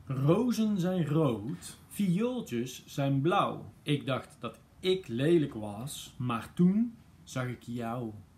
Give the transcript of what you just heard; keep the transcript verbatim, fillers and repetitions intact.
Rozen zijn rood, viooltjes zijn blauw. Ik dacht dat ik lelijk was, maar toen zag ik jou.